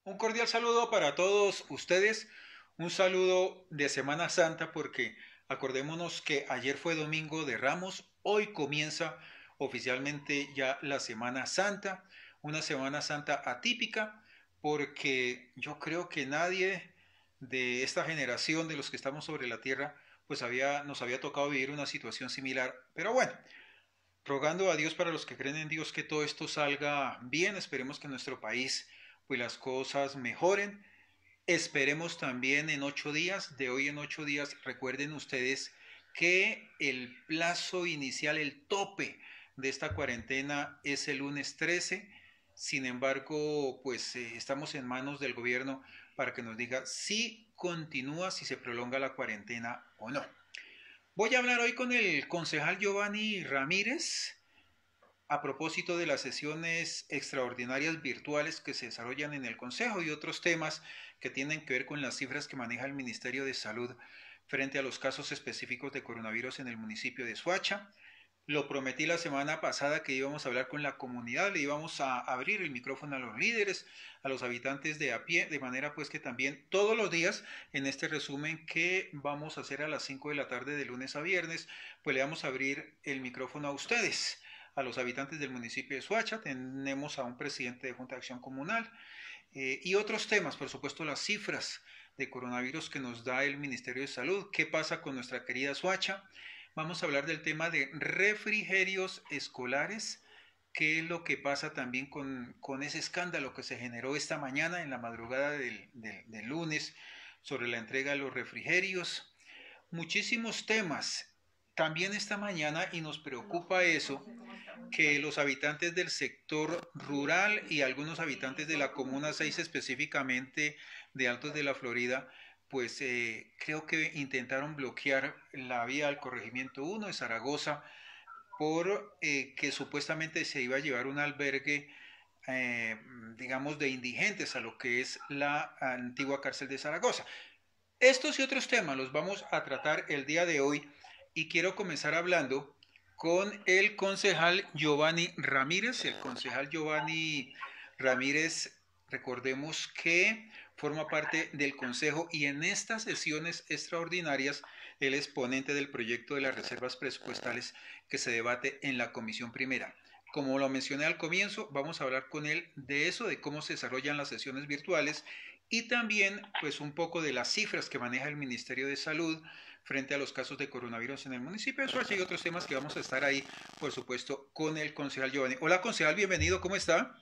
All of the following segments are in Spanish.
Un cordial saludo para todos ustedes, un saludo de Semana Santa porque acordémonos que ayer fue Domingo de Ramos, hoy comienza oficialmente ya la Semana Santa, una Semana Santa atípica porque yo creo que nadie de esta generación de los que estamos sobre la tierra pues nos había tocado vivir una situación similar, pero bueno, rogando a Dios para los que creen en Dios que todo esto salga bien, esperemos que en nuestro país pues las cosas mejoren. Esperemos también en 8 días, de hoy en 8 días, recuerden ustedes que el plazo inicial, el tope de esta cuarentena es el lunes 13. Sin embargo, pues estamos en manos del gobierno para que nos diga si continúa, si se prolonga la cuarentena o no. Voy a hablar hoy con el concejal Giovanni Ramírez a propósito de las sesiones extraordinarias virtuales que se desarrollan en el Consejo y otros temas que tienen que ver con las cifras que maneja el Ministerio de Salud frente a los casos específicos de coronavirus en el municipio de Soacha. Lo prometí la semana pasada que íbamos a hablar con la comunidad, le íbamos a abrir el micrófono a los líderes, a los habitantes de a pie, de manera pues que también todos los días en este resumen que vamos a hacer a las 5 de la tarde de lunes a viernes, pues le vamos a abrir el micrófono a ustedes, a los habitantes del municipio de Soacha. Tenemos a un presidente de Junta de Acción Comunal y otros temas, por supuesto las cifras de coronavirus que nos da el Ministerio de Salud, qué pasa con nuestra querida Soacha. Vamos a hablar del tema de refrigerios escolares, qué es lo que pasa también con ese escándalo que se generó esta mañana en la madrugada del lunes sobre la entrega de los refrigerios. Muchísimos temas. También esta mañana, y nos preocupa eso, que los habitantes del sector rural y algunos habitantes de la Comuna 6 específicamente de Altos de la Florida, pues creo que intentaron bloquear la vía al corregimiento 1 de Zaragoza por que supuestamente se iba a llevar un albergue, eh, digamos, de indigentes a lo que es la antigua cárcel de Zaragoza. Estos y otros temas los vamos a tratar el día de hoy y quiero comenzar hablando con el concejal Giovanni Ramírez. El concejal Giovanni Ramírez, recordemos que forma parte del consejo y en estas sesiones extraordinarias él es ponente del proyecto de las reservas presupuestales que se debate en la comisión primera. Como lo mencioné al comienzo, vamos a hablar con él de eso, de cómo se desarrollan las sesiones virtuales y también pues un poco de las cifras que maneja el Ministerio de Salud frente a los casos de coronavirus en el municipio de Soacha y otros temas que vamos a estar ahí, por supuesto, con el concejal Giovanni. Hola concejal, bienvenido, ¿cómo está?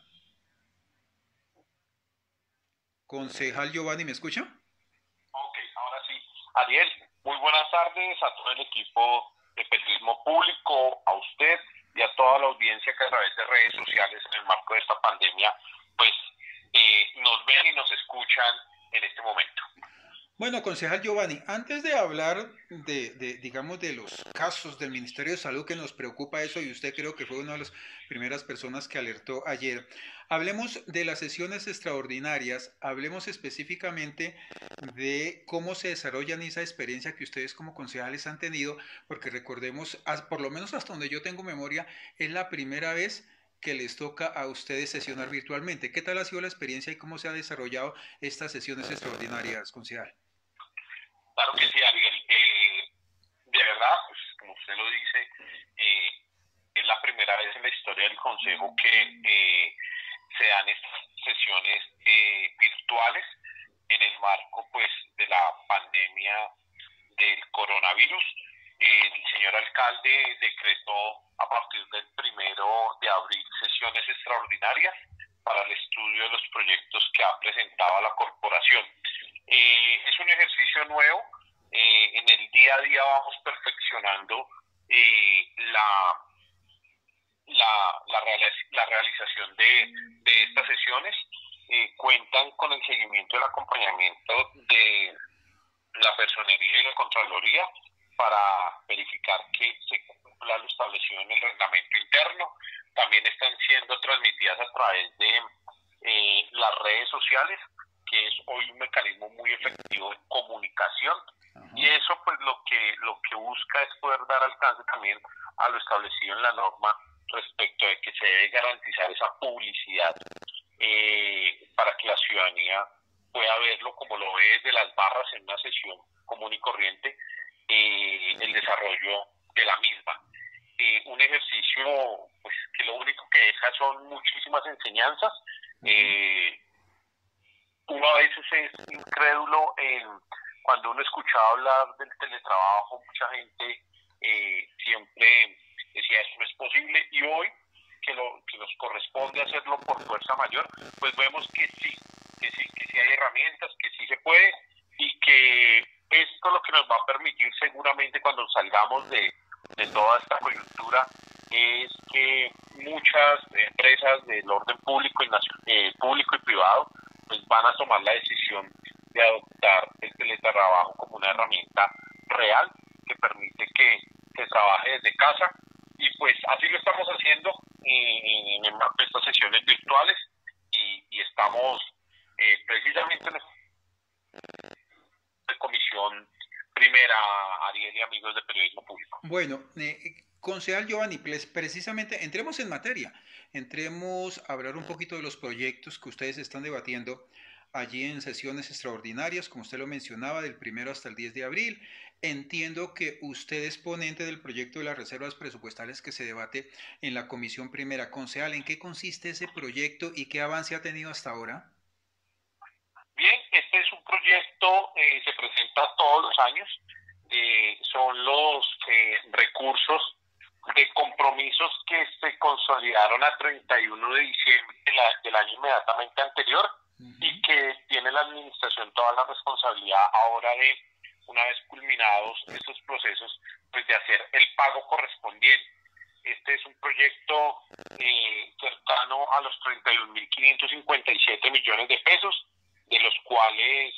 Concejal Giovanni, ¿me escucha? Ok, ahora sí. Ariel, muy buenas tardes a todo el equipo de periodismo público, a usted y a toda la audiencia que a través de redes sociales en el marco de esta pandemia, pues nos ven y nos escuchan en este momento. Bueno, concejal Giovanni, antes de hablar digamos, de los casos del Ministerio de Salud que nos preocupa eso, y usted creo que fue una de las primeras personas que alertó ayer, hablemos de las sesiones extraordinarias, hablemos específicamente de cómo se desarrollan esa experiencia que ustedes como concejales han tenido, porque recordemos, por lo menos hasta donde yo tengo memoria, es la primera vez que les toca a ustedes sesionar virtualmente. ¿Qué tal ha sido la experiencia y cómo se ha desarrollado estas sesiones extraordinarias, concejal? Claro que sí, Ariel. De verdad, pues como usted lo dice, eh, es la primera vez en la historia del Consejo que se dan estas sesiones virtuales en el marco pues de la pandemia del coronavirus. El señor alcalde decretó a partir del 1 de abril sesiones extraordinarias para el estudio de los proyectos que ha presentado a la corporación. Es un ejercicio nuevo. En el día a día vamos perfeccionando la, la realización de estas sesiones. Cuentan con el seguimiento y el acompañamiento de la personería y la Contraloría para verificar que se cumpla lo establecido en el reglamento interno. También están siendo transmitidas a través de las redes sociales, que es hoy un mecanismo muy efectivo de comunicación. Y eso pues lo que busca es poder dar alcance también a lo establecido en la norma respecto de que se debe garantizar esa publicidad para que la ciudadanía pueda verlo como lo ve desde las barras en una sesión común y corriente, el desarrollo de la misma. Un ejercicio pues que lo único que deja son muchísimas enseñanzas. Uno a veces es incrédulo cuando uno escuchaba hablar del teletrabajo, mucha gente siempre decía eso no es posible, y hoy que nos corresponde hacerlo por fuerza mayor, pues vemos que sí hay herramientas, que sí se puede, y que esto es lo que nos va a permitir seguramente cuando salgamos de toda esta coyuntura, es que muchas empresas del orden público y privado pues van a tomar la decisión de adoptar el teletrabajo como una herramienta real que permite que se trabaje desde casa, y pues así lo estamos haciendo en el marco de estas sesiones virtuales, y estamos precisamente en la comisión primera, Ariel y amigos de periodismo público. Bueno, concejal Giovanni, pues precisamente entremos en materia, entremos a hablar un poquito de los proyectos que ustedes están debatiendo allí en sesiones extraordinarias, como usted lo mencionaba, del 1 hasta el 10 de abril. Entiendo que usted es ponente del proyecto de las reservas presupuestales que se debate en la comisión primera. Concejal, ¿en qué consiste ese proyecto y qué avance ha tenido hasta ahora? Bien, este es un proyecto, se presenta todos los años, son los recursos de compromisos que se consolidaron a 31 de diciembre del año inmediatamente anterior, y que tiene la administración toda la responsabilidad ahora de, una vez culminados estos procesos, pues de hacer el pago correspondiente. Este es un proyecto cercano a los 31.557 millones de pesos, de los cuales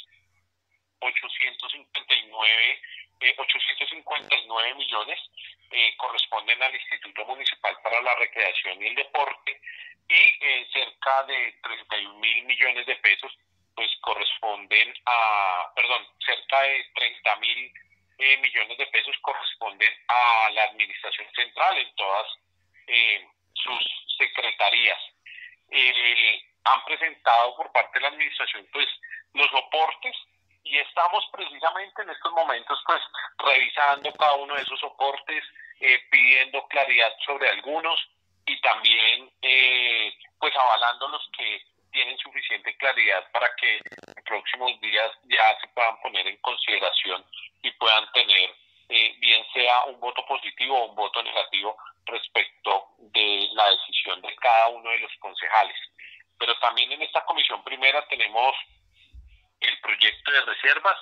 859 millones corresponden al Instituto Municipal para la Recreación y el Deporte, y cerca de 31.000 millones de pesos pues corresponden cerca de 30.000 millones de pesos corresponden a la Administración Central en todas sus secretarías. Han presentado por parte de la administración pues los soportes, y estamos precisamente en estos momentos pues revisando cada uno de esos soportes, pidiendo claridad sobre algunos, y también pues avalando los que tienen suficiente claridad para que en próximos días ya se puedan poner en consideración y puedan tener bien sea un voto positivo o un voto negativo respecto de la decisión de cada uno de los concejales. Pero también en esta comisión primera tenemos el proyecto de reservas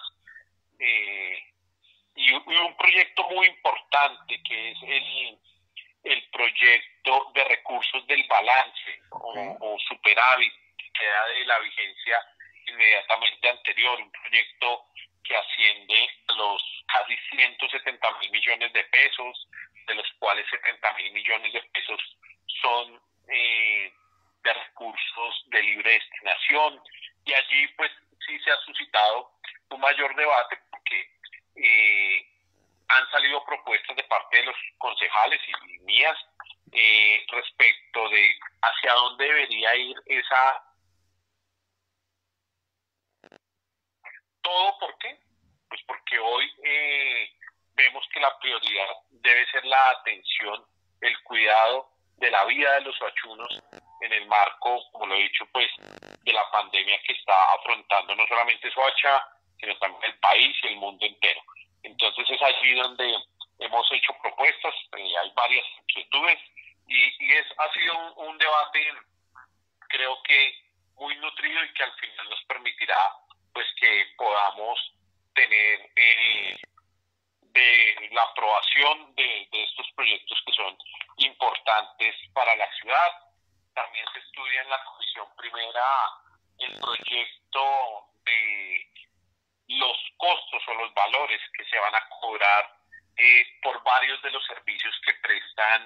y un proyecto muy importante que es el proyecto de recursos del balance o superávit que queda de la vigencia inmediatamente anterior, un proyecto que asciende a los casi 170.000 millones de pesos, de los cuales 70.000 millones de pesos son de recursos de libre destinación, y allí pues sí se ha suscitado un mayor debate porque han salido propuestas de parte de los concejales y mías respecto de hacia dónde debería ir esa... ¿Todo por qué? Pues porque hoy vemos que la prioridad debe ser la atención, el cuidado de la vida de los soachunos en el marco, como lo he dicho, pues de la pandemia que está afrontando no solamente Soacha, sino también el país y el mundo entero. Entonces es allí donde hemos hecho propuestas, hay varias inquietudes, y ha sido un debate, creo que muy nutrido, y que al final nos permitirá pues que podamos tener de la aprobación de estos proyectos que son importantes para la ciudad. También se estudia en la comisión primera el proyecto de los costos o los valores que se van a cobrar por varios de los servicios que prestan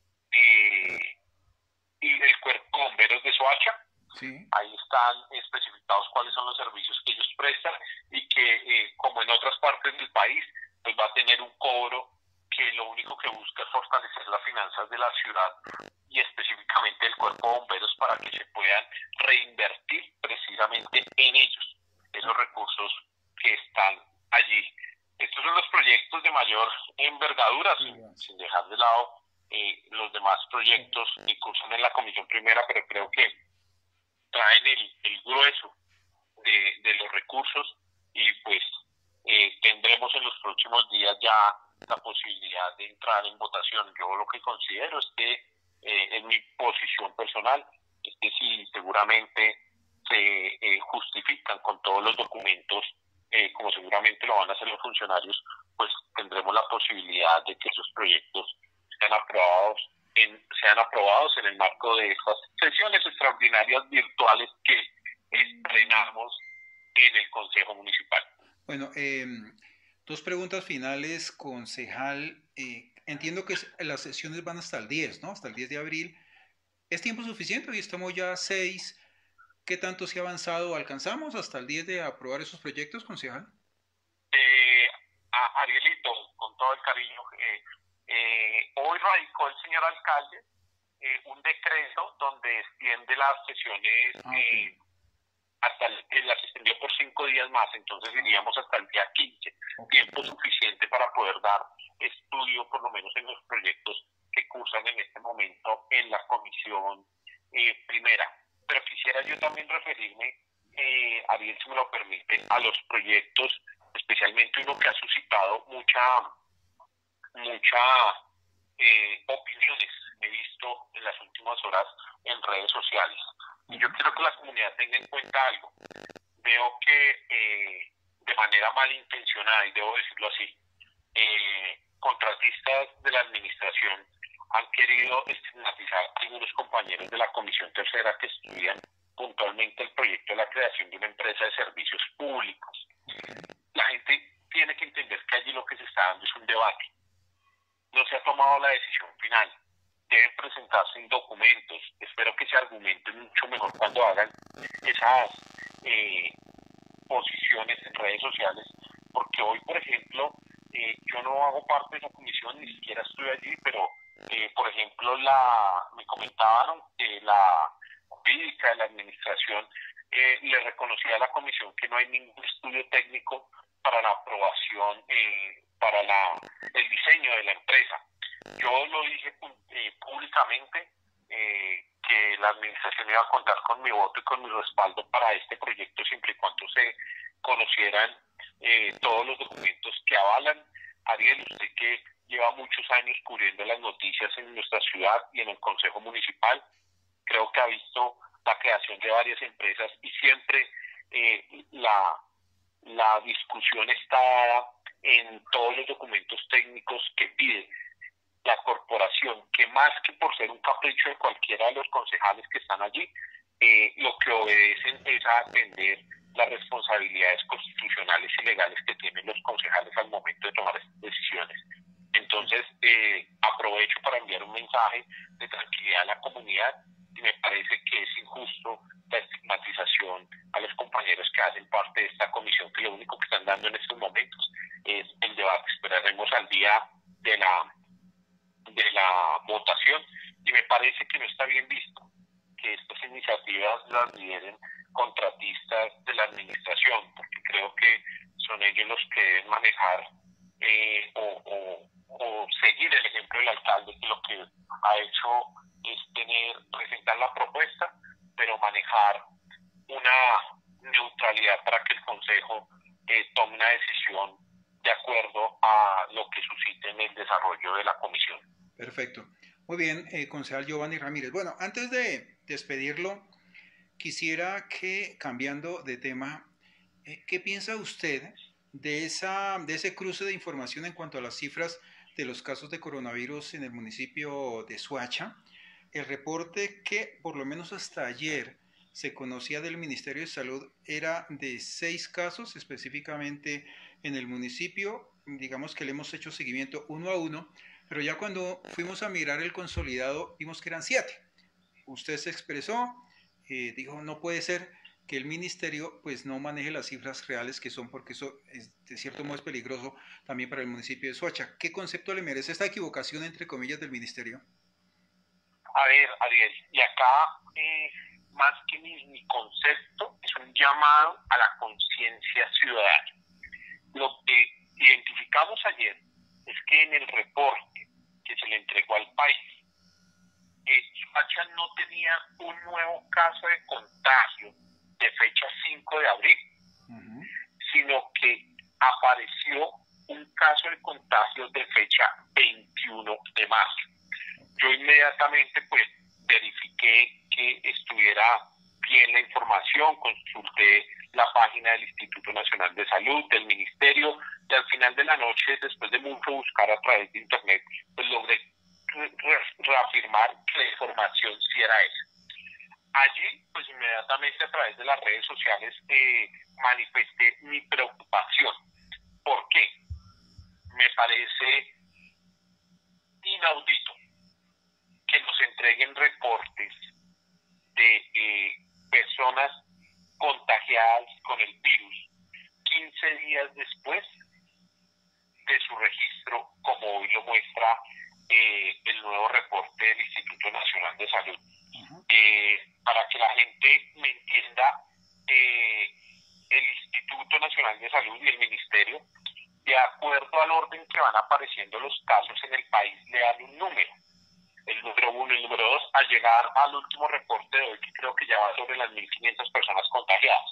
y el Cuerpo de Bomberos de Soacha. Sí. Ahí están especificados cuáles son los servicios que ellos prestan, y que como en otras partes del país pues va a tener un cobro que lo único que busca es fortalecer las finanzas de la ciudad y específicamente del Cuerpo de Bomberos para que se puedan reinvertir precisamente en ellos, esos recursos que están allí. Estos son los proyectos de mayor envergadura, sin dejar de lado los demás proyectos que cursan en la Comisión Primera, pero creo que traen el grueso de los recursos y pues tendremos en los próximos días ya la posibilidad de entrar en votación. Yo lo que considero es que en mi posición personal es que si seguramente se justifican con todos los documentos, como seguramente lo van a hacer los funcionarios, pues tendremos la posibilidad de que esos proyectos sean aprobados en el marco de estas sesiones extraordinarias virtuales que estrenamos en el Consejo Municipal. Bueno, dos preguntas finales, concejal. Entiendo que las sesiones van hasta el 10, ¿no? Hasta el 10 de abril. ¿Es tiempo suficiente? Hoy estamos ya a 6. ¿Qué tanto se ha avanzado? ¿Alcanzamos hasta el 10 de aprobar esos proyectos, concejal? Arielito, con todo el cariño, hoy radicó el señor alcalde un decreto donde extiende las sesiones Okay. las extendió por 5 días más, entonces iríamos hasta el día 15, tiempo suficiente para poder dar estudio por lo menos en los proyectos que cursan en este momento en la comisión primera. Pero quisiera yo también referirme, Ariel, si me lo permite, a los proyectos, especialmente uno que ha suscitado muchas opiniones, he visto en las últimas horas en redes sociales. Y yo quiero que la comunidad tenga en cuenta algo. Veo que de manera malintencionada, y debo decirlo así, contratistas de la administración han querido estigmatizar a algunos compañeros de la Comisión Tercera que estudian puntualmente el proyecto de la creación de una empresa de servicios públicos. La gente tiene que entender que allí lo que se está dando es un debate. No se ha tomado la decisión final. Deben presentarse en documentos. Espero que se argumenten mucho mejor cuando hagan esas posiciones en redes sociales, porque hoy, por ejemplo, yo no hago parte de esa comisión, ni siquiera estoy allí, pero, por ejemplo, me comentaron que la jurídica de la administración le reconocía a la comisión que no hay ningún estudio técnico para la aprobación, para el diseño de la empresa. Yo lo dije públicamente que la administración iba a contar con mi voto y con mi respaldo para este proyecto siempre y cuando se conocieran todos los documentos que avalan. Ariel, usted que lleva muchos años cubriendo las noticias en nuestra ciudad y en el Consejo Municipal, creo que ha visto la creación de varias empresas y siempre la discusión está en todos los documentos técnicos que pide la corporación, que más que por ser un capricho de cualquiera de los concejales que están allí, lo que obedecen es a atender las responsabilidades constitucionales y legales que tienen los concejales al momento de tomar estas decisiones. Entonces, aprovecho para enviar un mensaje de tranquilidad a la comunidad y me parece que es injusto la estigmatización a los compañeros que hacen parte de esta comisión, que lo único que están dando en estos momentos es el debate. Esperaremos al día de la votación y me parece que no está bien visto que estas iniciativas las lideren contratistas de la administración, porque creo que son ellos los que deben manejar o seguir el ejemplo del alcalde, que lo que ha hecho es presentar la propuesta, pero manejar una neutralidad para que el Consejo tome una decisión de acuerdo a lo que suscite en el desarrollo de la comisión. Perfecto. Muy bien, concejal Giovanni Ramírez. Bueno, antes de despedirlo, quisiera que, cambiando de tema, ¿qué piensa usted de ese cruce de información en cuanto a las cifras de los casos de coronavirus en el municipio de Soacha? El reporte que, por lo menos hasta ayer, se conocía del Ministerio de Salud era de 6 casos, específicamente en el municipio. Digamos que le hemos hecho seguimiento uno a uno, pero ya cuando fuimos a mirar el consolidado, vimos que eran 7. Usted se expresó, dijo, no puede ser que el ministerio pues no maneje las cifras reales que son, porque eso de cierto modo es peligroso también para el municipio de Soacha. ¿Qué concepto le merece esta equivocación, entre comillas, del ministerio? A ver, Ariel, y acá más que mi concepto es un llamado a la conciencia ciudadana. Lo que identificamos ayer es que en el reporte que se le entregó al país, Soacha no tenía un nuevo caso de contagio de fecha 5 de abril, sino que apareció un caso de contagio de fecha 21 de marzo. Yo inmediatamente pues verifiqué que estuviera bien la información, consulté la página del Instituto Nacional de Salud, del Ministerio, y al final de la noche, después de mucho buscar a través de Internet, pues logré reafirmar que la información sí era esa. Allí, pues inmediatamente a través de las redes sociales manifesté mi preocupación. ¿Por qué? Me parece inaudito que nos entreguen reportes de personas contagiadas con el virus 15 días después de su registro, como hoy lo muestra el nuevo reporte del Instituto Nacional de Salud. Para que la gente me entienda, el Instituto Nacional de Salud y el Ministerio, de acuerdo al orden que van apareciendo los casos en el país, le dan un número. El número 1, el número 2, al llegar al último reporte de hoy, que creo que ya va sobre las 1.500 personas contagiadas.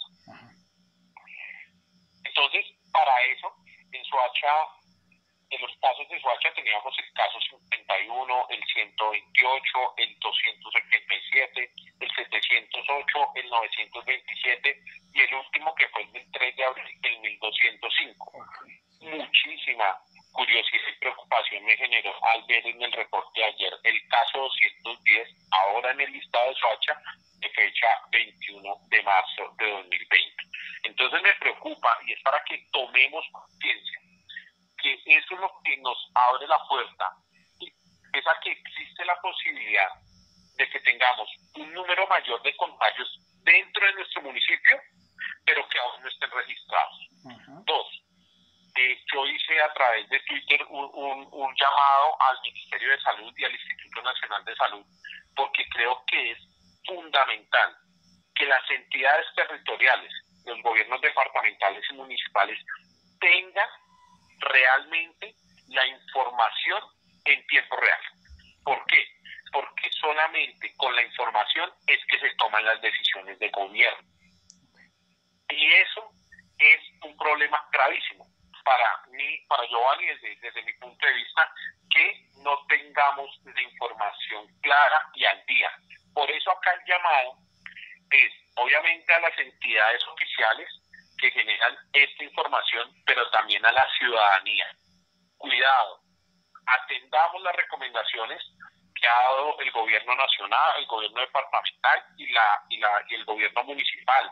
Entonces, para eso, en Soacha, en los casos de Soacha teníamos el caso 51, el 128, el 277, el 708, el 927 y el último que fue el del 3 de abril, el 1205. Muchísima curiosidad y preocupación me generó al ver en el reporte de ayer el caso 210, ahora en el listado de Soacha, de fecha 21 de marzo de 2020. Entonces me preocupa, y es para que tomemos conciencia, que eso es lo que nos abre la puerta, es a que existe la posibilidad de que tengamos un número mayor de contagios dentro de nuestro municipio, pero que aún no estén registrados. Dos, yo hice a través de Twitter un llamado al Ministerio de Salud y al Instituto Nacional de Salud, porque creo que es fundamental que las entidades territoriales, los gobiernos departamentales y municipales, tengan realmente la información en tiempo real. ¿Por qué? Porque solamente con la información es que se toman las decisiones de gobierno. Y eso es un problema gravísimo para mí, para Giovanni, desde mi punto de vista, que no tengamos la información clara y al día. Por eso acá el llamado es, obviamente, a las entidades oficiales que generan esta información, pero también a la ciudadanía. Cuidado, atendamos las recomendaciones que ha dado el gobierno nacional, el gobierno departamental y el gobierno municipal,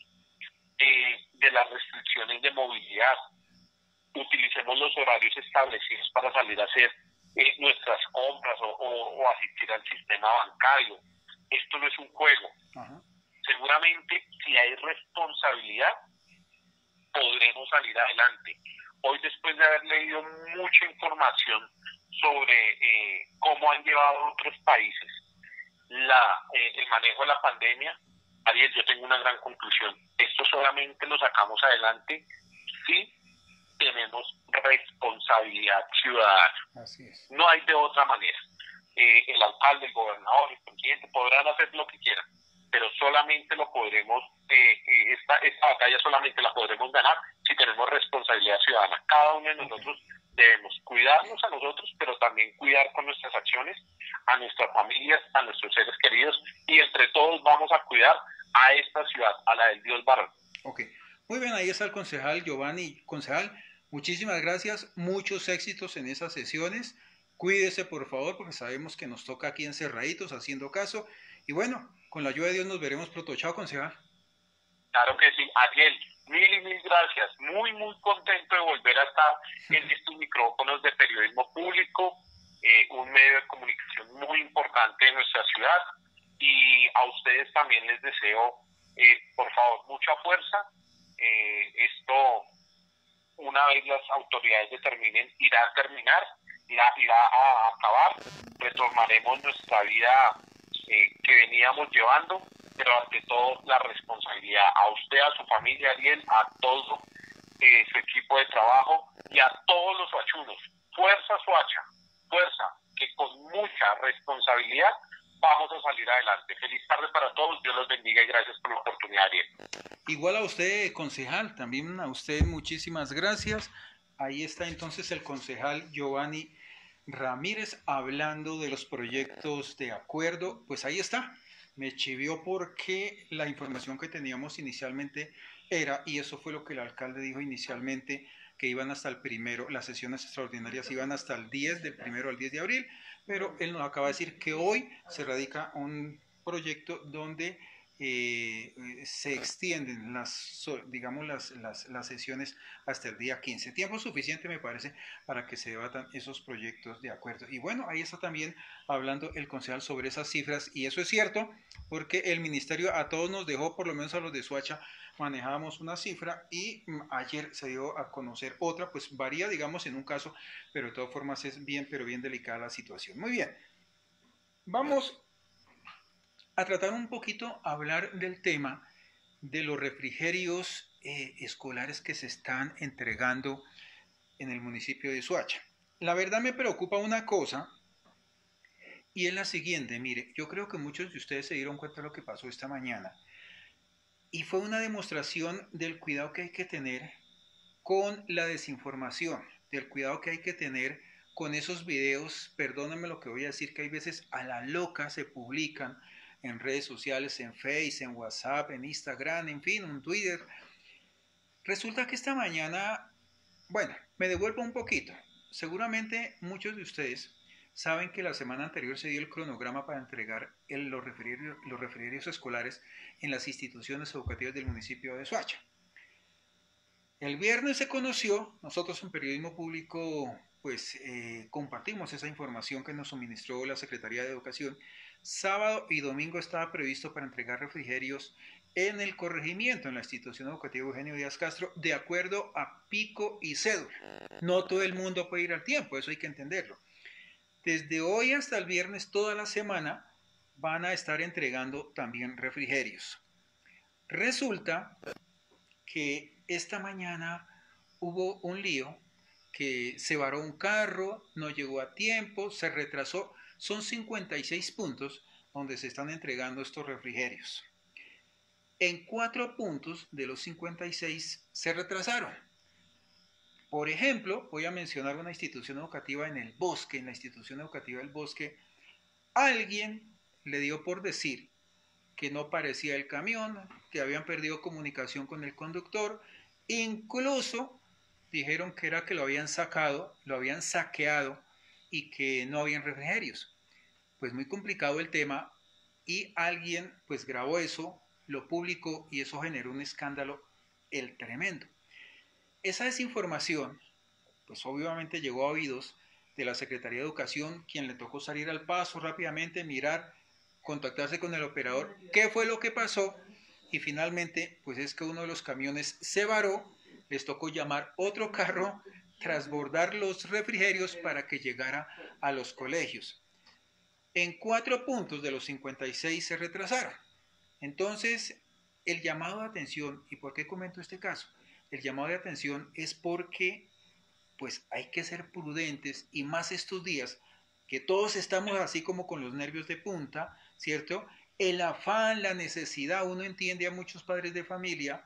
de las restricciones de movilidad. Utilicemos los horarios establecidos para salir a hacer nuestras compras o asistir al sistema bancario. Esto no es un juego. Seguramente, si hay responsabilidad, podremos salir adelante. Hoy, después de haber leído mucha información sobre cómo han llevado otros países el manejo de la pandemia, Ariel, yo tengo una gran conclusión. Esto solamente lo sacamos adelante si tenemos responsabilidad ciudadana. Así es. No hay de otra manera. El alcalde, el gobernador, el presidente podrán hacer lo que quieran, pero solamente lo podremos, esta batalla solamente la podremos ganar si tenemos responsabilidad ciudadana. Cada uno de nosotros debemos cuidarnos a nosotros, pero también cuidar con nuestras acciones a nuestras familias, a nuestros seres queridos, y entre todos vamos a cuidar a esta ciudad, a la del Dios Varón. Ok, muy bien, ahí está el concejal Giovanni. Concejal, muchísimas gracias, muchos éxitos en esas sesiones. Cuídese, por favor, porque sabemos que nos toca aquí encerraditos, haciendo caso. Y bueno, con la ayuda de Dios nos veremos pronto. Chao, concejal. Claro que sí, Ariel, mil gracias. Muy contento de volver a estar en estos micrófonos de periodismo público, un medio de comunicación muy importante de nuestra ciudad. Y a ustedes también les deseo, por favor, mucha fuerza. Esto, una vez las autoridades determinen, irá a terminar, irá a acabar. Retomaremos nuestra vida que veníamos llevando, pero ante todo la responsabilidad a usted, a su familia, Ariel, a todo su equipo de trabajo y a todos los suachunos. Fuerza Suacha, fuerza, que con mucha responsabilidad vamos a salir adelante. Feliz tarde para todos, Dios los bendiga y gracias por la oportunidad, Ariel. Igual a usted, concejal, también a usted muchísimas gracias. Ahí está entonces el concejal Giovanni Ramírez hablando de los proyectos de acuerdo. Pues ahí está, me chivió porque la información que teníamos inicialmente era, y eso fue lo que el alcalde dijo inicialmente, que iban hasta el primero, las sesiones extraordinarias iban hasta el 10, del primero al 10 de abril, pero él nos acaba de decir que hoy se radica un proyecto donde se extienden digamos las sesiones hasta el día 15. Tiempo suficiente me parece para que se debatan esos proyectos de acuerdo. Y bueno, ahí está también hablando el concejal sobre esas cifras y eso es cierto porque el ministerio a todos nos dejó, por lo menos a los de Soacha, manejábamos una cifra y ayer se dio a conocer otra, pues varía digamos en un caso, pero de todas formas es bien, pero bien delicada la situación. Muy bien, vamos a tratar un poquito, hablar del tema de los refrigerios escolares que se están entregando en el municipio de Soacha. La verdad me preocupa una cosa y es la siguiente, mire, yo creo que muchos de ustedes se dieron cuenta de lo que pasó esta mañana y fue una demostración del cuidado que hay que tener con la desinformación, del cuidado que hay que tener con esos videos, perdónenme lo que voy a decir, que hay veces a la loca se publican en redes sociales, en Face, en WhatsApp, en Instagram, en fin, en Twitter. Resulta que esta mañana, bueno, me devuelvo un poquito. Seguramente muchos de ustedes saben que la semana anterior se dio el cronograma para entregar los refrigerios escolares en las instituciones educativas del municipio de Soacha. El viernes se conoció, nosotros en Periodismo Público pues compartimos esa información que nos suministró la Secretaría de Educación. Sábado y domingo estaba previsto para entregar refrigerios en el corregimiento, en la institución educativa Eugenio Díaz Castro, de acuerdo a pico y cédula. No todo el mundo puede ir al tiempo, eso hay que entenderlo. Desde hoy hasta el viernes, toda la semana, van a estar entregando también refrigerios. Resulta que esta mañana hubo un lío, que se varó un carro, no llegó a tiempo, se retrasó. Son 56 puntos donde se están entregando estos refrigerios. En 4 puntos de los 56 se retrasaron. Por ejemplo, voy a mencionar una institución educativa en el Bosque. En la institución educativa del Bosque, alguien le dio por decir que no parecía el camión, que habían perdido comunicación con el conductor, incluso dijeron que era que lo habían sacado, lo habían saqueado y que no habían refrigerios. Pues muy complicado el tema y alguien pues grabó eso, lo publicó y eso generó un escándalo el tremendo. Esa desinformación pues obviamente llegó a oídos de la Secretaría de Educación, quien le tocó salir al paso rápidamente, mirar, contactarse con el operador, qué fue lo que pasó y finalmente pues es que uno de los camiones se varó, les tocó llamar otro carro, transbordar los refrigerios para que llegara a los colegios. En 4 puntos de los 56 se retrasaron. Entonces, el llamado de atención, ¿y por qué comento este caso? El llamado de atención es porque pues hay que ser prudentes y más estos días que todos estamos así como con los nervios de punta, ¿cierto? El afán, la necesidad, uno entiende a muchos padres de familia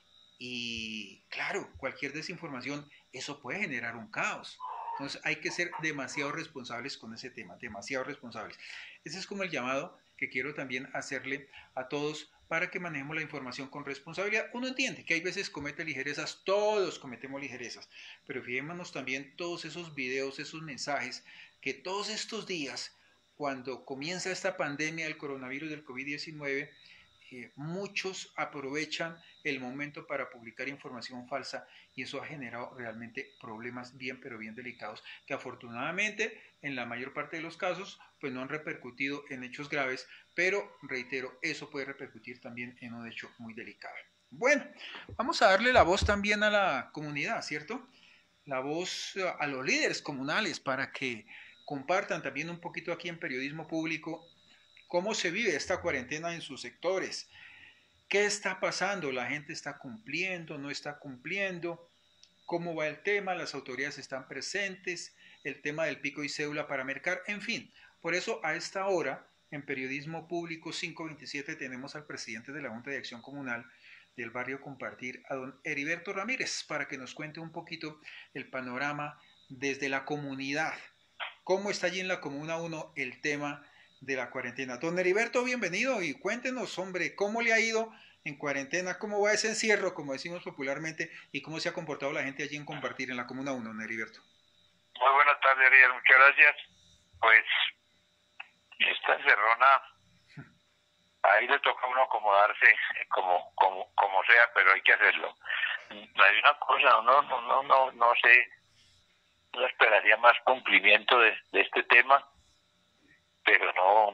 y claro, cualquier desinformación, eso puede generar un caos. Entonces hay que ser demasiado responsables con ese tema, demasiado responsables. Ese es como el llamado que quiero también hacerle a todos para que manejemos la información con responsabilidad. Uno entiende que hay veces comete ligerezas, todos cometemos ligerezas, pero fijémonos también todos esos videos, esos mensajes que todos estos días, cuando comienza esta pandemia del coronavirus del COVID-19, muchos aprovechan el momento para publicar información falsa y eso ha generado realmente problemas bien pero bien delicados que afortunadamente en la mayor parte de los casos pues no han repercutido en hechos graves, pero reitero, eso puede repercutir también en un hecho muy delicado. Bueno, vamos a darle la voz también a la comunidad, ¿cierto? La voz a los líderes comunales para que compartan también un poquito aquí en Periodismo Público ¿Cómo se vive esta cuarentena en sus sectores? ¿Qué está pasando? ¿La gente está cumpliendo? ¿No está cumpliendo? ¿Cómo va el tema? ¿Las autoridades están presentes? El tema del pico y cédula para mercar, en fin. Por eso a esta hora, en Periodismo Público 527, tenemos al presidente de la Junta de Acción Comunal del barrio Compartir, a don Heriberto Ramírez, para que nos cuente un poquito el panorama desde la comunidad. ¿Cómo está allí en la Comuna 1 el tema de la cuarentena? Don Heriberto, bienvenido y cuéntenos, hombre, ¿cómo le ha ido en cuarentena? ¿Cómo va ese encierro, como decimos popularmente, y cómo se ha comportado la gente allí en Compartir en la Comuna 1, don Heriberto? Muy buenas tardes, Ariel, muchas gracias. Pues esta encerrona, ahí le toca a uno acomodarse como sea, pero hay que hacerlo. Hay una cosa, no sé, no esperaría más cumplimiento de este tema, pero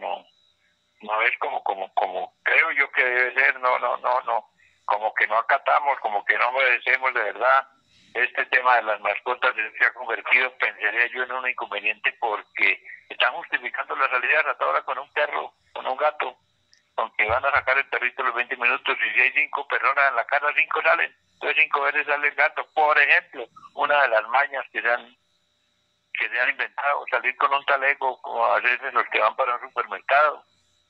no es como creo yo que debe ser, no, como que no acatamos, como que no obedecemos de verdad. Este tema de las mascotas se ha convertido, pensaría yo, en un inconveniente porque están justificando la salida de ahora con un perro, con un gato, aunque van a sacar el perrito los 20 minutos y si hay 5 personas en la casa, 5 salen, entonces 5 veces sale el gato. Por ejemplo, una de las mañas que se han inventado, salir con un talego, como a veces los que van para un supermercado,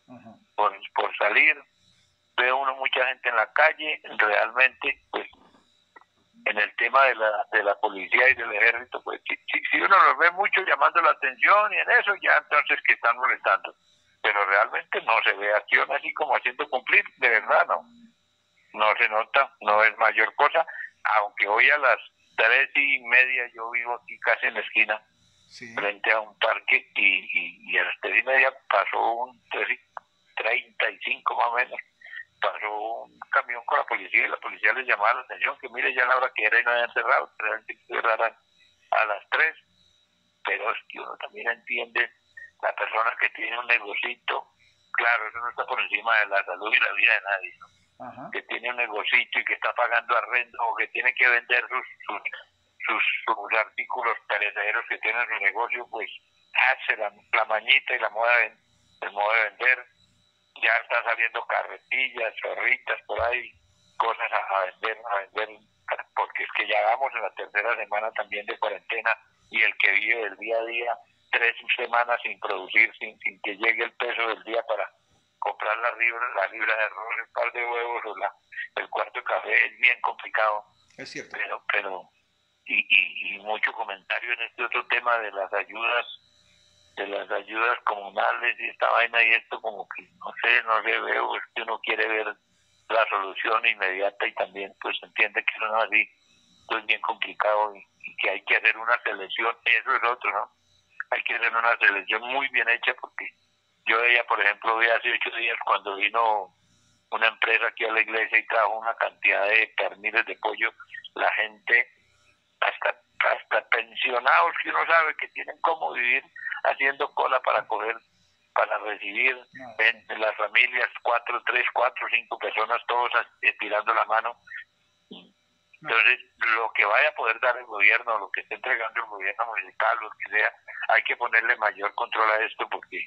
por salir. Ve uno mucha gente en la calle, realmente, pues, en el tema de la policía y del ejército, pues, si uno los ve mucho llamando la atención y en eso, ya entonces que están molestando. Pero realmente no se ve acción así como haciendo cumplir, de verdad no se nota, no es mayor cosa, aunque hoy a las 3:30 yo vivo aquí casi en la esquina, sí, frente a un parque, y a las 3:30 pasó un 3:35 más o menos, pasó un camión con la policía y la policía les llamaba la atención que mire ya la hora que era y no habían cerrado, realmente cerraran a las 3, pero es que uno también entiende la persona que tiene un negocito, claro, eso no está por encima de la salud y la vida de nadie, ¿no? Que tiene un negocito y que está pagando arrendo o que tiene que vender sus artículos perecederos que tiene en su negocio, pues hace la mañita y el modo de vender. Ya están saliendo carretillas, zorritas por ahí, cosas a vender, porque es que ya vamos en la tercera semana también de cuarentena y el que vive del día a día 3 semanas sin producir, sin que llegue el peso del día para comprar la libra de arroz, el par de huevos o el cuarto de café, es bien complicado. Es cierto. Pero y mucho comentario en este otro tema de las ayudas comunales y esta vaina y esto como que no sé, veo, es que uno quiere ver la solución inmediata y también pues entiende que eso no es así, es bien complicado y que hay que hacer una selección, eso es otro, ¿no? Hay que hacer una selección muy bien hecha porque yo veía, por ejemplo, hace 8 días cuando vino una empresa aquí a la iglesia y trajo una cantidad de perniles de pollo, la gente, hasta pensionados que uno sabe que tienen cómo vivir haciendo cola para recibir en las familias 3, 4, 5 personas, todos estirando la mano. Entonces, lo que vaya a poder dar el gobierno, lo que esté entregando el gobierno municipal, lo que sea, hay que ponerle mayor control a esto porque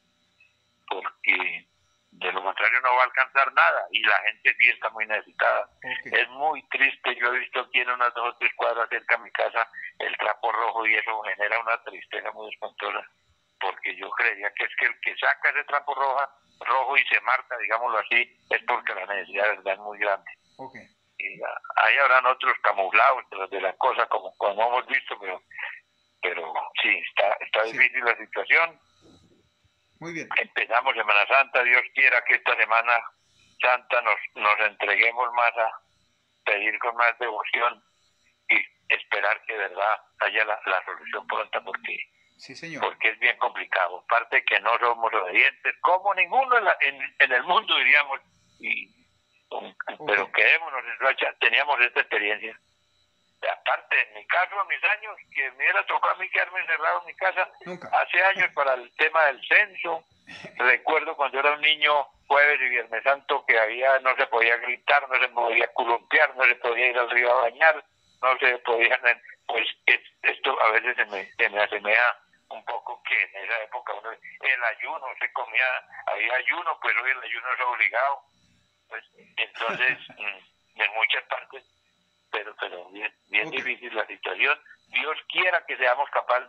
de lo contrario no va a alcanzar nada y la gente sí está muy necesitada. Es muy triste, yo he visto aquí en unas 2 o 3 cuadras cerca de mi casa el trapo rojo y eso genera una tristeza muy espantosa, porque yo creería que es que el que saca ese trapo rojo y se marca, digámoslo así, es porque la necesidad es muy grande. Y ahí habrán otros camuflados de la cosa como hemos visto, pero sí, está difícil la situación. Muy bien. Empezamos Semana Santa, Dios quiera que esta Semana Santa nos entreguemos más a pedir con más devoción y esperar que de verdad haya la solución pronta porque, sí, señor, porque es bien complicado. Aparte que no somos obedientes, como ninguno en el mundo diríamos, pero quedémonos en Soacha, teníamos esta experiencia. Aparte, en mi caso, a mis años, que me hubiera tocado a mí quedarme encerrado en mi casa, hace años para el tema del censo, recuerdo cuando era un niño, jueves y viernes santo, que no se podía gritar, no se podía columpiar, no se podía ir al río a bañar, no se podía, pues esto a veces se me asemeja un poco que en esa época uno el ayuno, se comía, había ayuno, pero hoy el ayuno es obligado. Pues, entonces, en muchas partes, pero bien difícil la situación. Dios quiera que seamos capaces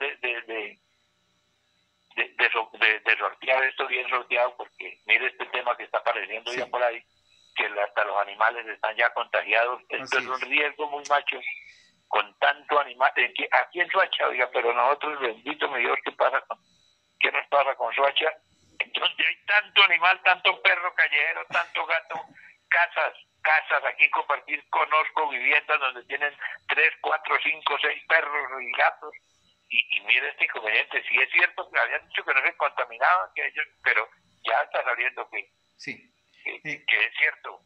de sortear esto bien sorteado, porque mire este tema que está apareciendo ya por ahí, que hasta los animales están ya contagiados. Esto es un riesgo muy macho, con tanto animal. Aquí en Soacha, oiga, pero nosotros, bendito mi Dios, ¿qué nos pasa con Soacha? Donde hay tanto animal, tanto perro callejero, tanto gato, casas, aquí compartir, conozco viviendas donde tienen 3, 4, 5, 6 perros y gatos, y mire este inconveniente. Sí es cierto que habían dicho que no se contaminaban, pero ya está saliendo que es cierto.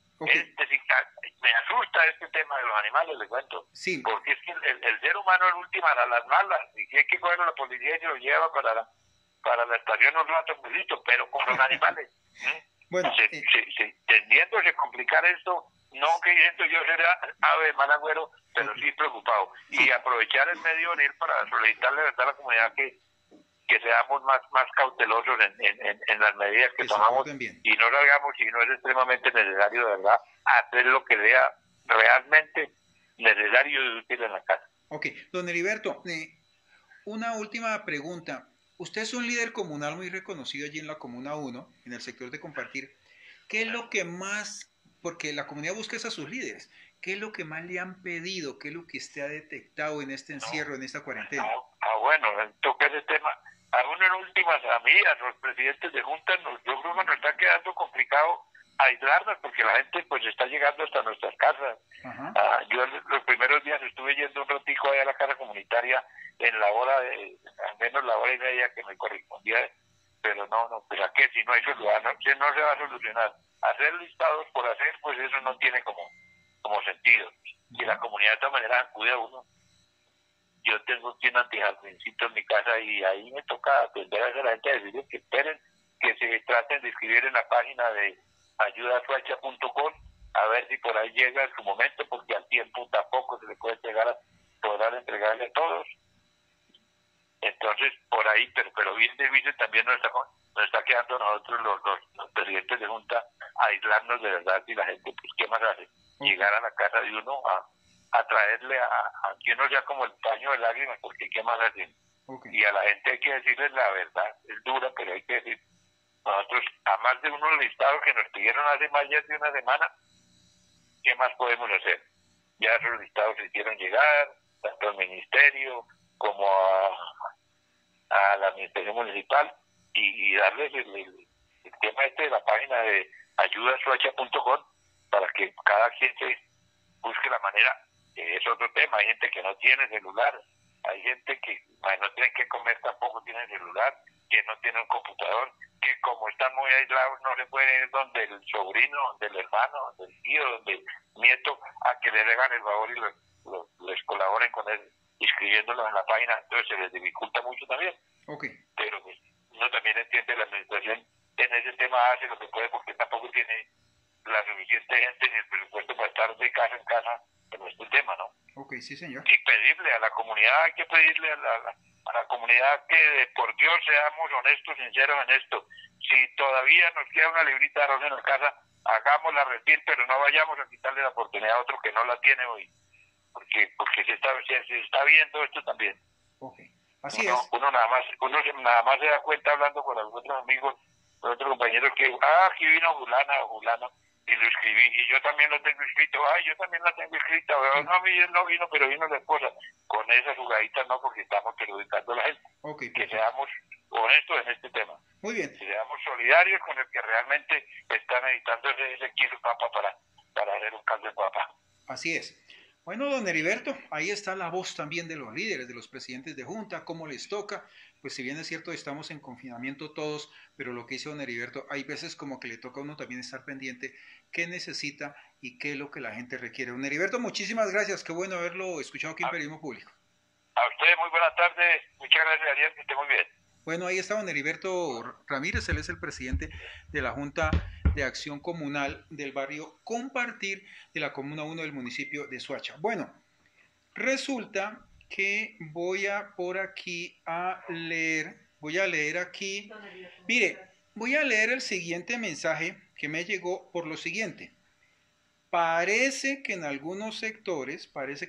Me asusta este tema de los animales, les cuento, porque es que el ser humano en última a las malas, y si hay que coger a la policía y se lo lleva para la estación un rato, pues listo, pero con los animales, bueno, tendiéndose a complicar esto, no queriendo yo ser ave de mal agüero, pero sí preocupado, y aprovechar el medio de ir para solicitarle verdad a la comunidad que seamos más cautelosos en las medidas que tomamos, y no salgamos si no es extremadamente necesario, de verdad, hacer lo que sea realmente necesario y útil en la casa. Ok, don Heriberto, una última pregunta. Usted es un líder comunal muy reconocido allí en la Comuna 1, en el sector de compartir. ¿Qué es lo que más, porque la comunidad busca a sus líderes, qué es lo que más le han pedido, qué es lo que usted ha detectado en este encierro, en esta cuarentena? Bueno, toca ese tema. Aún en últimas, a mí, a los presidentes de juntas, yo creo que nos está quedando complicado aislarnos, porque la gente pues está llegando hasta nuestras casas. Yo los primeros días estuve yendo un ratico allá a la casa comunitaria en la hora al menos la hora y media que me correspondía, pero no, pues a qué, si no hay solución, no se va a solucionar. Hacer listados por hacer, pues eso no tiene como sentido. Y la comunidad de todas maneras acude a uno. Yo tengo un antijardíncito en mi casa y ahí me toca atender a la gente, a decirles que esperen, que se traten de escribir en la página de ayudasuacha.com, a ver si por ahí llega en su momento, porque al tiempo tampoco se le puede podrán entregarle a todos. Entonces, por ahí, pero bien difícil también nos está quedando nosotros los presidentes de junta a aislarnos de verdad, y la gente, pues, ¿qué más hace? Llegar a la casa de uno a traerle a que uno sea como el paño de lágrimas, porque ¿qué más hacen? Y a la gente hay que decirles la verdad, es dura, pero hay que decir, nosotros, a más de unos listados que nos pidieron hace más ya de una semana, ¿qué más podemos hacer? Ya esos listados se hicieron llegar, tanto al ministerio como a la administración municipal, y darles el tema de la página de ayudasuacha.com para que cada quien se busque la manera. Es otro tema, hay gente que no tiene celular, hay gente que no tiene que comer, tampoco tiene celular, que no tiene un computador, que como están muy aislados no se pueden ir donde el sobrino, donde el hermano, donde el tío, donde el nieto, a que les hagan el favor y les colaboren con él, inscribiéndolos en la página. Entonces se les dificulta mucho también. Pero pues, uno también entiende, la administración en ese tema hace lo que puede, porque tampoco tiene la suficiente gente ni el presupuesto para estar de casa en casa en este tema, ¿no? Sí, señor. Y pedirle a la comunidad, hay que pedirle a la comunidad que por Dios seamos honestos, sinceros en esto. Si todavía nos queda una librita de arroz en la casa, hagámosla rendir, pero no vayamos a quitarle la oportunidad a otro que no la tiene hoy, porque se está viendo esto también. Así es. Uno nada más se da cuenta hablando con algunos amigos, con otros compañeros, que aquí vino fulana o fulano, y lo escribí, y yo también lo tengo escrito, yo también la tengo escrita, no vino, pero vino la esposa. Con esas jugaditas no, porque estamos perjudicando a la gente. Que seamos honestos en este tema. Muy bien. Que seamos solidarios con el que realmente está necesitando ese kilo de papa para hacer un caldo de papa. Así es. Bueno, don Heriberto, ahí está la voz también de los líderes, de los presidentes de junta, cómo les toca. Pues si bien es cierto, estamos en confinamiento todos, pero lo que dice don Heriberto, hay veces como que le toca a uno también estar pendiente qué necesita y qué es lo que la gente requiere. Don Heriberto, muchísimas gracias, qué bueno haberlo escuchado aquí en Periodismo Público. A usted, muy buenas tardes, muchas gracias, Ariel, que esté muy bien. Bueno, ahí está don Heriberto Ramírez, él es el presidente de la Junta de Acción Comunal del barrio Compartir de la Comuna 1 del municipio de Soacha. Bueno, resulta que voy a por aquí a leer voy a leer aquí. Mire, voy a leer el siguiente mensaje que me llegó por lo siguiente. Parece que en algunos sectores,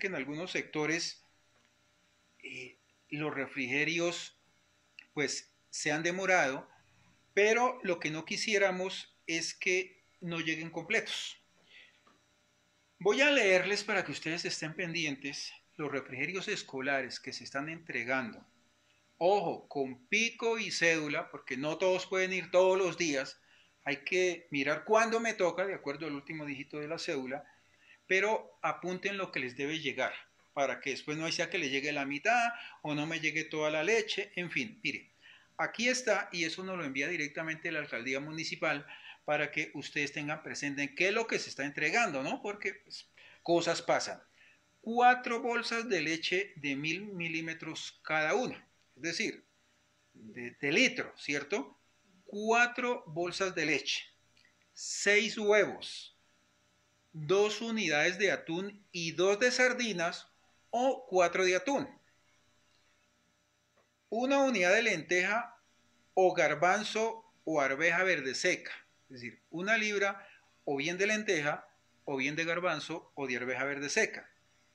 los refrigerios pues se han demorado, pero lo que no quisiéramos es que no lleguen completos. Voy a leerles para que ustedes estén pendientes los refrigerios escolares que se están entregando. Ojo, con pico y cédula, porque no todos pueden ir todos los días. Hay que mirar cuándo me toca, de acuerdo al último dígito de la cédula, pero apunten lo que les debe llegar, para que después no sea que le llegue la mitad o no me llegue toda la leche. En fin, mire, aquí está, y eso nos lo envía directamente la alcaldía municipal para que ustedes tengan presente en qué es lo que se está entregando, ¿no? Porque pues, cosas pasan. 4 bolsas de leche de 1000 milímetros cada una, es decir, de litro, ¿cierto? 4 bolsas de leche, 6 huevos, 2 unidades de atún y 2 de sardinas o 4 de atún, una unidad de lenteja o garbanzo o arveja verde seca, es decir, 1 libra o bien de lenteja o bien de garbanzo o de arveja verde seca,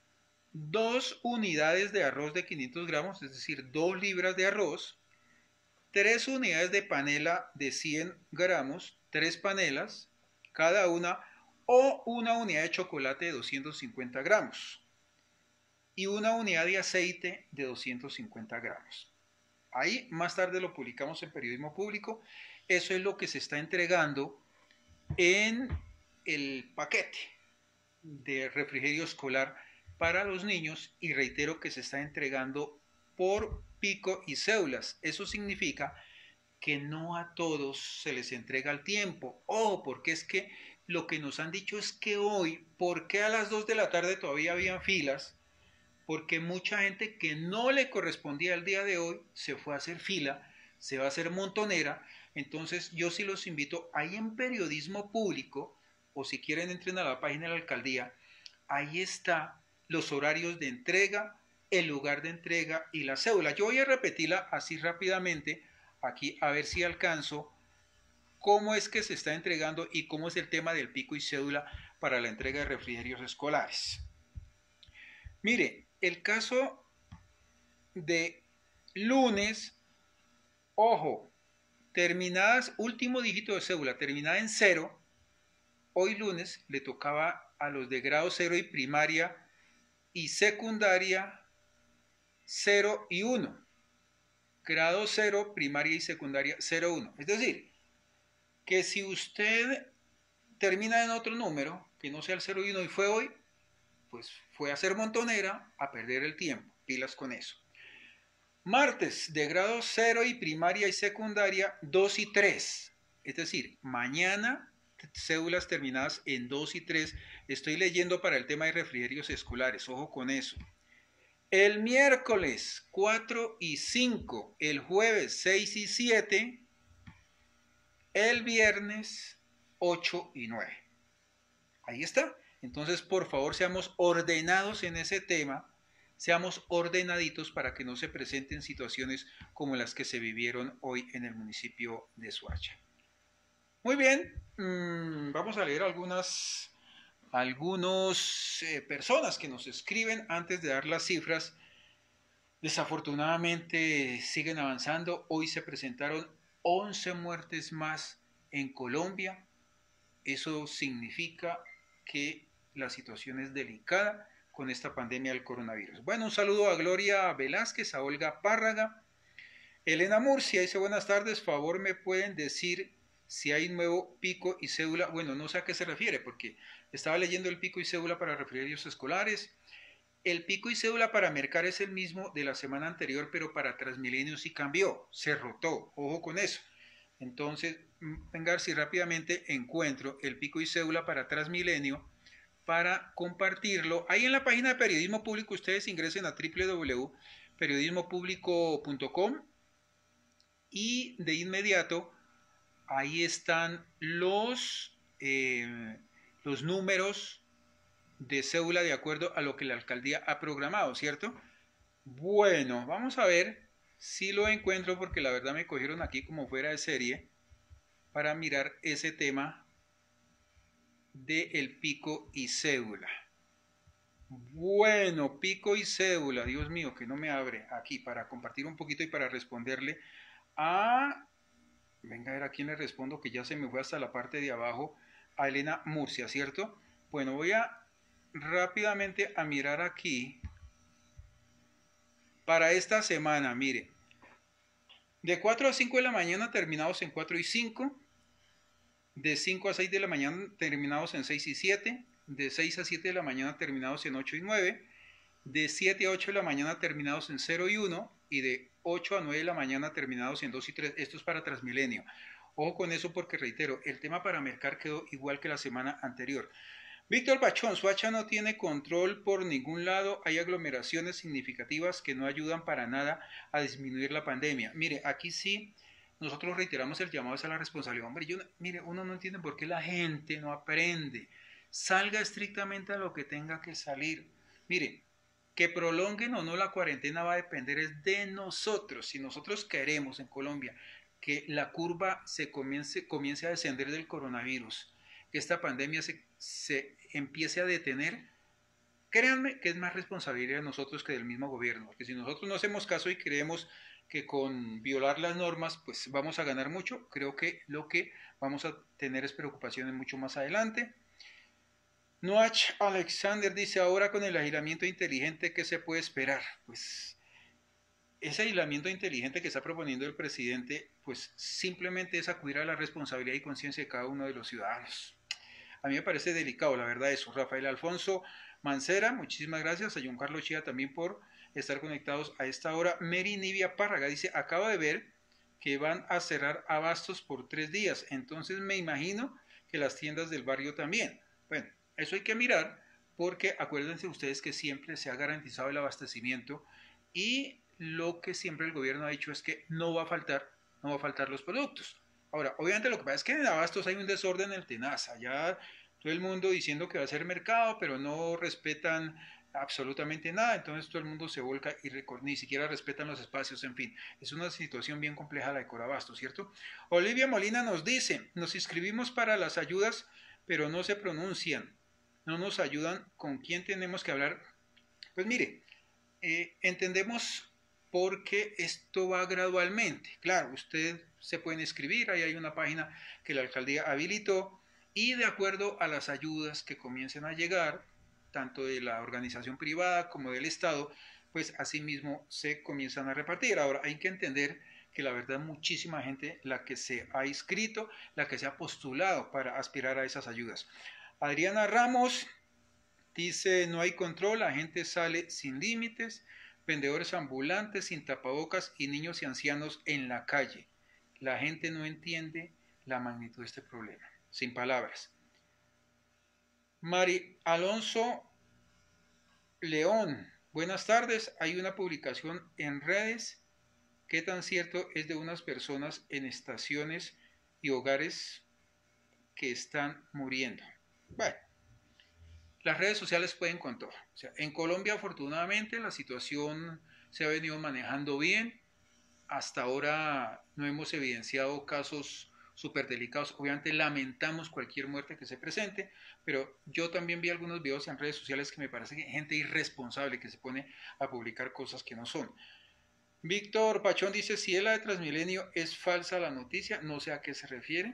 2 unidades de arroz de 500 gramos, es decir, 2 libras de arroz, 3 unidades de panela de 100 gramos, 3 panelas cada una, o una unidad de chocolate de 250 gramos y una unidad de aceite de 250 gramos. Ahí más tarde lo publicamos en Periodismo Público. Eso es lo que se está entregando en el paquete de refrigerio escolar para los niños, y reitero que se está entregando por pico y cédulas. Eso significa que no a todos se les entrega al tiempo. Ojo, porque es que lo que nos han dicho es que hoy, ¿por qué a las 2 de la tarde todavía habían filas? Porque mucha gente que no le correspondía el día de hoy se fue a hacer fila, se va a hacer montonera. Entonces yo sí los invito, ahí en Periodismo Público, o si quieren entren a la página de la alcaldía, ahí está los horarios de entrega, el lugar de entrega y la cédula. Yo voy a repetirla así rápidamente aquí a ver si alcanzo cómo es que se está entregando y cómo es el tema del pico y cédula para la entrega de refrigerios escolares. Mire, el caso de lunes, ojo, terminadas, último dígito de cédula, terminada en 0, hoy lunes le tocaba a los de grado 0 y primaria y secundaria 0 y 1. Grado 0, primaria y secundaria 0, 1. Es decir, que si usted termina en otro número, que no sea el 0 y 1 y fue hoy, pues fue a hacer montonera, a perder el tiempo. Pilas con eso. Martes, de grado 0 y primaria y secundaria 2 y 3. Es decir, mañana cédulas terminadas en 2 y 3. Estoy leyendo para el tema de refrigerios escolares, ojo con eso. El miércoles 4 y 5, el jueves 6 y 7, el viernes 8 y 9. Ahí está. Entonces, por favor, seamos ordenados en ese tema, seamos ordenaditos para que no se presenten situaciones como las que se vivieron hoy en el municipio de Soacha. Muy bien, vamos a leer algunas personas que nos escriben antes de dar las cifras. Desafortunadamente siguen avanzando. Hoy se presentaron 11 muertes más en Colombia. Eso significa que la situación es delicada con esta pandemia del coronavirus. Bueno, un saludo a Gloria Velázquez, a Olga Párraga. Elena Murcia dice: buenas tardes, favor me pueden decir si hay nuevo pico y cédula. Bueno, no sé a qué se refiere, porque estaba leyendo el pico y cédula para refrigerios escolares. El pico y cédula para Mercar es el mismo de la semana anterior, pero para Transmilenio sí cambió, se rotó, ojo con eso. Entonces, venga, si rápidamente encuentro el pico y cédula para Transmilenio para compartirlo. Ahí en la página de Periodismo Público, ustedes ingresen a www.periodismopublico.com y de inmediato ahí están los números de cédula de acuerdo a lo que la alcaldía ha programado, ¿cierto? Bueno, vamos a ver sí lo encuentro porque la verdad me cogieron aquí como fuera de serie para mirar ese tema de el pico y cédula. Bueno, pico y cédula, Dios mío, que no me abre aquí para compartir un poquito y para responderle a... Venga a ver a quién le respondo, que ya se me fue hasta la parte de abajo, a Elena Murcia, ¿cierto? Bueno, voy a rápidamente a mirar aquí para esta semana, mire, de 4 a 5 de la mañana terminados en 4 y 5, de 5 a 6 de la mañana terminados en 6 y 7, de 6 a 7 de la mañana terminados en 8 y 9, de 7 a 8 de la mañana terminados en 0 y 1, y de 8 a 9 de la mañana terminados en 2 y 3. Esto es para Transmilenio. Ojo con eso porque, reitero, el tema para Mercar quedó igual que la semana anterior. Víctor Bachón, Soacha no tiene control por ningún lado, hay aglomeraciones significativas que no ayudan para nada a disminuir la pandemia. Mire, aquí sí, nosotros reiteramos el llamado a la responsabilidad. Hombre, mire, uno no entiende por qué la gente no aprende. Salga estrictamente a lo que tenga que salir. Mire, que prolonguen o no la cuarentena va a depender es de nosotros. Si nosotros queremos en Colombia que la curva se comience a descender del coronavirus, que esta pandemia se empiece a detener, créanme que es más responsabilidad de nosotros que del mismo gobierno, porque si nosotros no hacemos caso y creemos que con violar las normas pues vamos a ganar mucho, creo que lo que vamos a tener es preocupaciones mucho más adelante. Noach Alexander dice, ahora con el aislamiento inteligente, ¿qué se puede esperar? Pues ese aislamiento inteligente que está proponiendo el presidente, pues simplemente es acudir a la responsabilidad y conciencia de cada uno de los ciudadanos. A mí me parece delicado, la verdad, eso. Rafael Alfonso Mancera, muchísimas gracias. A John Carlos Chía también por estar conectados a esta hora. Mary Nivia Párraga dice, acaba de ver que van a cerrar abastos por 3 días. Entonces me imagino que las tiendas del barrio también. Bueno, eso hay que mirar porque acuérdense ustedes que siempre se ha garantizado el abastecimiento y lo que siempre el gobierno ha dicho es que no va a faltar los productos. Ahora, obviamente lo que pasa es que en Abastos hay un desorden en el tenaz, allá todo el mundo diciendo que va a ser mercado, pero no respetan absolutamente nada, entonces todo el mundo se volca y ni siquiera respetan los espacios, en fin, es una situación bien compleja la de Corabastos, ¿cierto? Olivia Molina nos dice, nos inscribimos para las ayudas, pero no se pronuncian, no nos ayudan con quién tenemos que hablar. Pues mire, entendemos porque esto va gradualmente. Claro, usted se pueden inscribir, ahí hay una página que la alcaldía habilitó y de acuerdo a las ayudas que comiencen a llegar, tanto de la organización privada como del Estado, pues asimismo se comienzan a repartir. Ahora, hay que entender que la verdad muchísima gente la que se ha inscrito, la que se ha postulado para aspirar a esas ayudas. Adriana Ramos dice, no hay control, la gente sale sin límites, vendedores ambulantes sin tapabocas y niños y ancianos en la calle. La gente no entiende la magnitud de este problema. Sin palabras. Mari Alonso León, buenas tardes. Hay una publicación en redes. ¿Qué tan cierto es de unas personas en estaciones y hogares que están muriendo? Bueno, las redes sociales pueden con todo. O sea, en Colombia, afortunadamente, la situación se ha venido manejando bien. Hasta ahora no hemos evidenciado casos súper delicados. Obviamente lamentamos cualquier muerte que se presente, pero yo también vi algunos videos en redes sociales que me parece que gente irresponsable que se pone a publicar cosas que no son. Víctor Pachón dice, si es la de Transmilenio, es falsa la noticia, no sé a qué se refiere.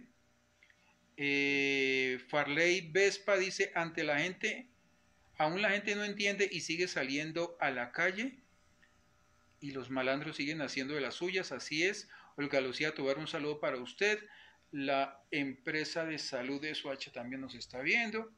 Farley Vespa dice, ante la gente, aún la gente no entiende y sigue saliendo a la calle y los malandros siguen haciendo de las suyas, así es. Olga Lucía Tobar, un saludo para usted. La empresa de salud de Soacha también nos está viendo.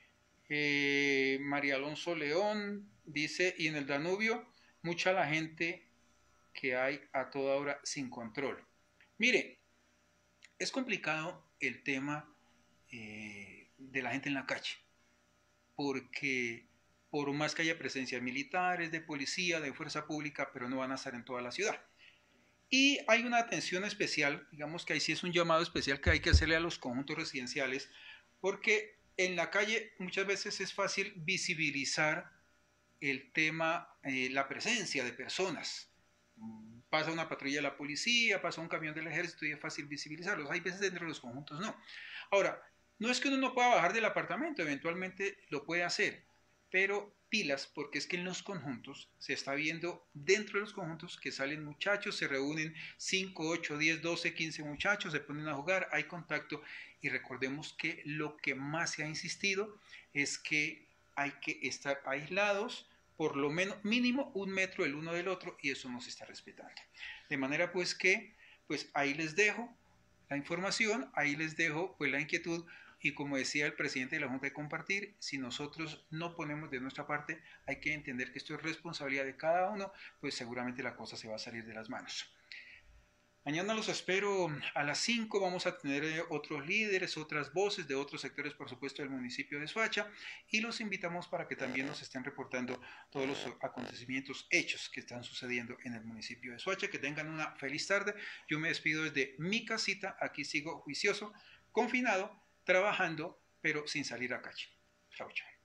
María Alonso León dice, y en el Danubio, mucha la gente que hay a toda hora sin control. Mire, es complicado el tema de la gente en la calle, porque por más que haya presencia de militares, de policía, de fuerza pública, pero no van a estar en toda la ciudad. Y hay una atención especial, digamos que ahí sí es un llamado especial que hay que hacerle a los conjuntos residenciales, porque en la calle muchas veces es fácil visibilizar el tema, la presencia de personas. pasa una patrulla de la policía, pasa un camión del ejército y es fácil visibilizarlos. Hay veces dentro de los conjuntos no. Ahora, no es que uno no pueda bajar del apartamento, eventualmente lo puede hacer, pero pilas, porque es que en los conjuntos se está viendo dentro de los conjuntos que salen muchachos, se reúnen 5, 8, 10, 12, 15 muchachos, se ponen a jugar, hay contacto y recordemos que lo que más se ha insistido es que hay que estar aislados por lo menos mínimo 1 metro el uno del otro y eso no se está respetando. De manera pues que pues ahí les dejo la información, ahí les dejo pues la inquietud. Y como decía el presidente de la Junta de Compartir, si nosotros no ponemos de nuestra parte, hay que entender que esto es responsabilidad de cada uno, pues seguramente la cosa se va a salir de las manos. Mañana los espero a las 5, vamos a tener otros líderes, otras voces de otros sectores, por supuesto, del municipio de Soacha, y los invitamos para que también nos estén reportando todos los acontecimientos, hechos que están sucediendo en el municipio de Soacha. Que tengan una feliz tarde. Yo me despido desde mi casita, aquí sigo juicioso, confinado, trabajando, pero sin salir a calle. Chao, chao.